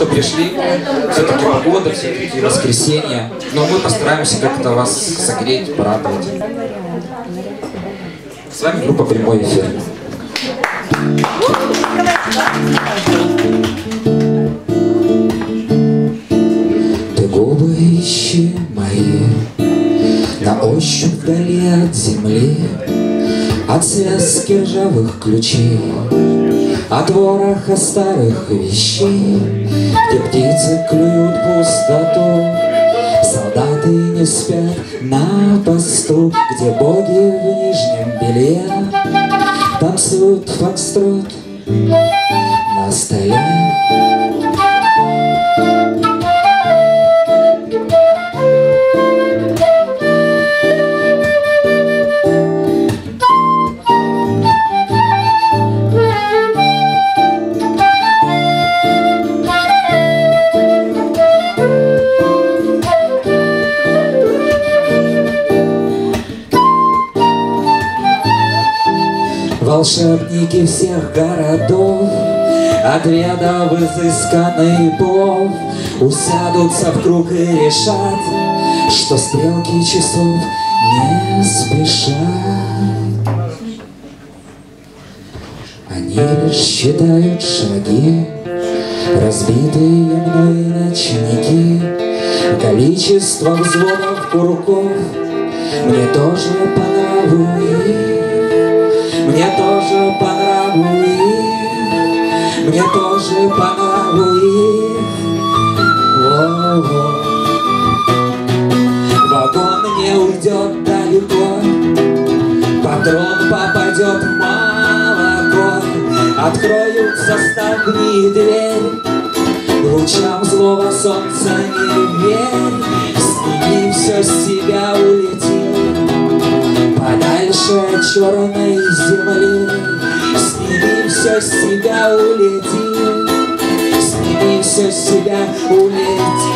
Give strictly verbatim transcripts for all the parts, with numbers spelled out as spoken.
Пришли, все-таки погода, все-таки воскресенье, но мы постараемся как-то вас согреть, порадовать. С вами группа «Прямой эфир». Ты губы ищи мои, на ощупь вдали от земли, от связки ржавых ключей, от вороха старых вещей, где птицы клюют пустоту, солдаты не спят на посту, где боги в нижнем белье танцуют фокстрот на столе. Волшебники всех городов, от ведов изысканный плов, усядутся в круг и решат, что стрелки часов не спешат. Они лишь считают шаги, разбитые мной ночники, количество взводов курков мне тоже по нраву их. Мне тоже по нраву их, мне тоже по нраву их. Во-во. Вагон не уйдет далеко, патрон попадет в молоко, откроются ставни и дверь, лучам злого солнца не верь, сними все с себя, улети подальше от черной земли, сними все с себя, улети, сними все с себя, улети.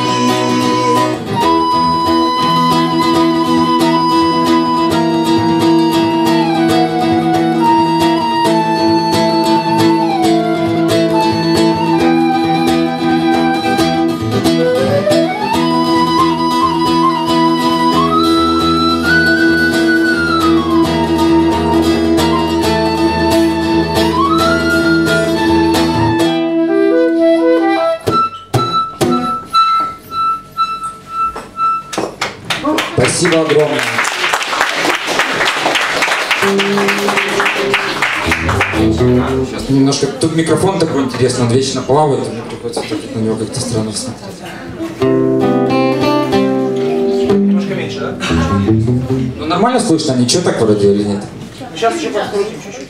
Спасибо огромное. Сейчас немножко... Тут микрофон такой интересный, он вечно плавает, и мне приходится на него как-то странно смотреть. Немножко меньше, да? Ну нормально слышно, ничего так вроде или нет? Сейчас еще подкрутим чуть-чуть.